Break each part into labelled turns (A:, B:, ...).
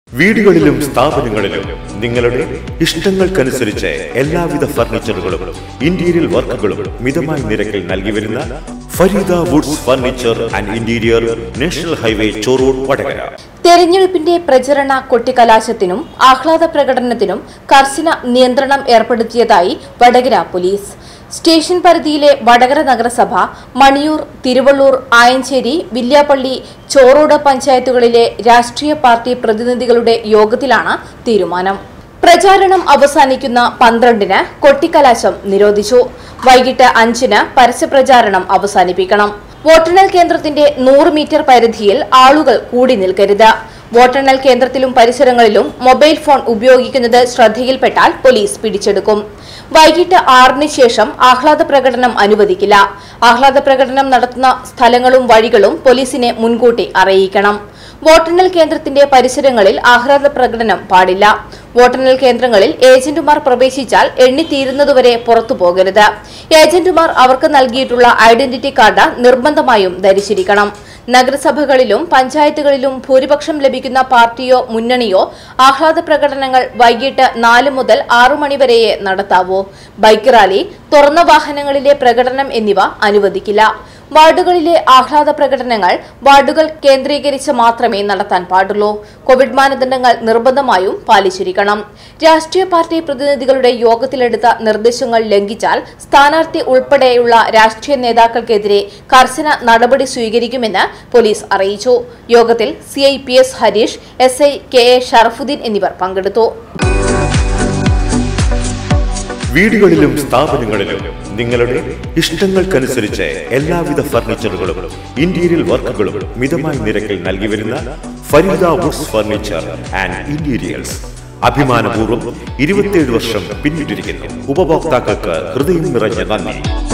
A: വീടുകളിലും സ്ഥാപനങ്ങളിലും നിങ്ങളുടെ ഇഷ്ടങ്ങൾക്കനുസരിച്ച് എല്ലാവിധ ഫർണിച്ചറുകളും ഇന്റീരിയർ വർക്കുകളും മിതമായ നിരക്കിൽ നൽകി വരുന്ന Fareeda woods furniture and interior national highway Chorode Vadakara.
B: തെരഞ്ഞെടുപ്പിന്റെ പ്രചരണ കൊട്ടിക്കലാശത്തിനും ആഹ്ലാദ പ്രകടനത്തിനും കർശന നിയന്ത്രണം ഏർപ്പെടുത്തിയതായി വടകര പോലീസ്. സ്റ്റേഷൻ പരിധിയിലെ വടകര നഗരസഭ, മണിയൂർ, തിരുവള്ളൂർ, ആയഞ്ചേരി, വില്യാപ്പള്ളി, ചോറോട് പഞ്ചായത്തുകളിലെ രാഷ്ട്രീയ പാർട്ടി പ്രതിനിധികളുടെ യോഗത്തിലാണ് തീരുമാനം. പ്രചാരണം അവസാനിക്കുന്ന 12-ന് കൊട്ടിക്കലാശം നിരോധിച്ചു. വൈകിട്ട് 5-ന് പരസ്യപ്രചാരണം അവസാനിപ്പിക്കണം. വോട്ടെണ്ണൽ കേന്ദ്രത്തിന്റെ 100 മീറ്റർ പരിധിയിൽ ആളുകൾ കൂടി നിൽക്കരുത്. വോട്ടെണ്ണൽ കേന്ദ്രത്തിലും പരിസരങ്ങളിലും മൊബൈൽ ഫോൺ ഉപയോഗിക്കുന്നത് ശ്രദ്ധയിൽപ്പെട്ടാൽ പോലീസ് പിടിച്ചെടുക്കും. വൈകിട്ട് 6-ന് ശേഷം ആഹ്ലാദ പ്രകടനം അനുവദിക്കില്ല. ആഹ്ലാദ പ്രകടനം നടത്തുന്ന സ്ഥലങ്ങളും വഴികളും പോലീസിനെ മുൻകൂട്ടി അറിയിക്കണം. വോട്ടെണ്ണൽ കേന്ദ്രത്തിന്റെ പരിസരങ്ങളിൽ ആഹ്ലാദ പ്രകടനം പാടില്ല. വോട്ടെണ്ണൽ കേന്ദ്രങ്ങളിൽ ഏജന്റുമാർ പ്രവേശിച്ചാൽ എണ്ണിത്തീരുന്നതുവരെ പുറത്തു പോകരുത്. ഏജന്റുമാർ അവർക്ക് നൽകിയിട്ടുള്ള ഐഡന്റിറ്റി കാർഡ് നിർബന്ധമായും ധരിച്ചിരിക്കണം. നഗരസഭകളിലും പഞ്ചായത്തുകളിലും ഭൂരിപക്ഷം ലഭിക്കുന്ന പാർട്ടിയോ മുന്നണിയോ ആഹ്ലാദ പ്രകടനങ്ങൾ വൈകിട്ട് 4 മുതൽ 6 മണി വരെയേ നടത്താവൂ. ബൈക്ക് റാലി, തുറന്ന വാഹനങ്ങളിലെ പ്രകടനം എന്നിവ അനുവദിക്കില്ല. വാർഡുകളിലെ ആഹ്ലാദ പ്രകടനങ്ങൾ വാർഡുകൾ കേന്ദ്രീകരിച്ച് മാത്രമേ നടത്താൻ പാടുള്ളൂ. കോവിഡ് മാനദണ്ഡങ്ങൾ നിർബന്ധമായും പാലിച്ചിരിക്കണം. രാഷ്ട്രീയ പാർട്ടി പ്രതിനിധികളുടെ യോഗത്തിലെടുത്ത നിർദ്ദേശങ്ങൾ ലംഘിച്ചാൽ സ്ഥാനാർത്ഥി ഉൾപ്പെടെയുള്ള രാഷ്ട്രീയ നേതാക്കൾക്കെതിരെ കർശന നടപടി സ്വീകരിക്കുമെന്ന് പോലീസ് അറിയിച്ചു. യോഗത്തിൽ CI PS Harish, SI KA Sharafuddin എന്നിവർ പങ്കെടുത്തു.
A: വീടുകളിലും സ്ഥാപനങ്ങളിലും നിങ്ങളുടെ ഇഷ്ടങ്ങൾക്കനുസരിച്ച് എല്ലാവിധ ഫർണിച്ചറുകളും ഇന്റീരിയർ വർക്കുകളും മിതമായ നിരക്കിൽ നൽകി വരുന്ന Fareeda woods furniture and interiors അഭിമാനപൂർവ്വം 27 വർഷം പിന്നിട്ടിരിക്കുന്നു. ഉപഭോക്താക്കൾക്ക് ഹൃദയം നിറഞ്ഞ നന്ദി.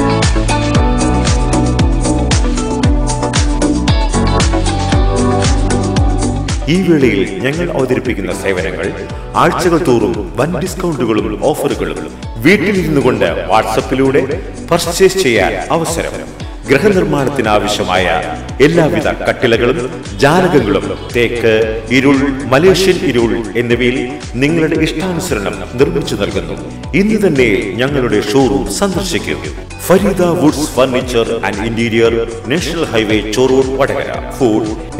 A: ഈ വേളയിൽ ഞങ്ങൾ അവതരിപ്പിക്കുന്ന സേവനങ്ങൾ ആഴ്ചകൾ തോറും വൻ ഡിസ്കൗണ്ടുകളും ഓഫറുകളും, വീട്ടിലിരുന്നു കൊണ്ട് വാട്സപ്പിലൂടെ പർച്ചേസ് ചെയ്യാൻ അവസരം, ഗൃഹനിർമ്മാണത്തിനാവശ്യമായ എല്ലാവിധ കട്ടിലകളും ജാലകങ്ങളും തേക്ക്, ഇരുൾ, മലേഷ്യൻ ഇരുൾ എന്നിവയിൽ നിങ്ങളുടെ ഇഷ്ടാനുസരണം നിർമ്മിച്ചു നൽകുന്നു. ഇന്ന് തന്നെ ഞങ്ങളുടെ ഷോറൂം സന്ദർശിക്കും. Fareeda woods furniture and interior, national highway Chorode Vadakara. Phone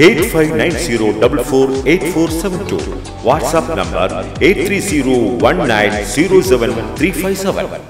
A: 8590448472. WhatsApp number 8301907357.